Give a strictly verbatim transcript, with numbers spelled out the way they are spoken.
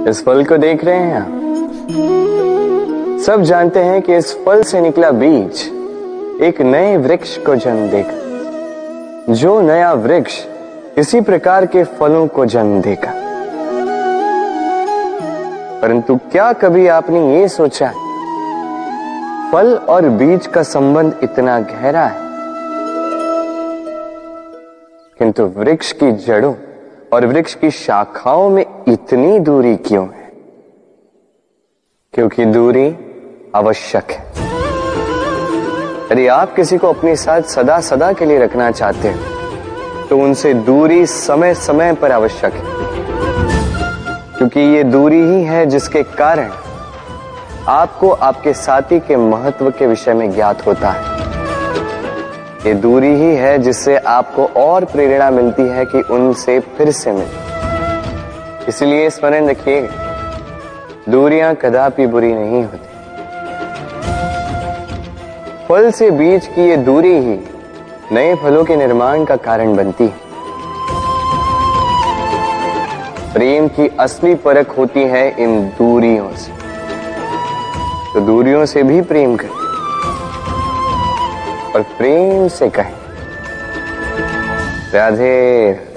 इस फल को देख रहे हैं आप? सब जानते हैं कि इस फल से निकला बीज एक नए वृक्ष को जन्म देगा। जो नया वृक्ष इसी प्रकार के फलों को जन्म देगा। परंतु क्या कभी आपने ये सोचा है, फल और बीज का संबंध इतना गहरा है, किंतु वृक्ष की जड़ों और वृक्ष की शाखाओं में इतनी दूरी क्यों है? क्योंकि दूरी आवश्यक है। यदि आप किसी को अपने साथ सदा सदा के लिए रखना चाहते हैं तो उनसे दूरी समय समय पर आवश्यक है, क्योंकि ये दूरी ही है जिसके कारण आपको आपके साथी के महत्व के विषय में ज्ञात होता है। ये दूरी ही है जिससे आपको और प्रेरणा मिलती है कि उनसे फिर से मिले। इसलिए स्मरण रखिएगा, दूरियां कदापि बुरी नहीं होती। फल से बीज की ये दूरी ही नए फलों के निर्माण का कारण बनती है। प्रेम की असली परख होती है इन दूरियों से। तो दूरियों से भी प्रेम करें और प्रेम से कहें, राधे।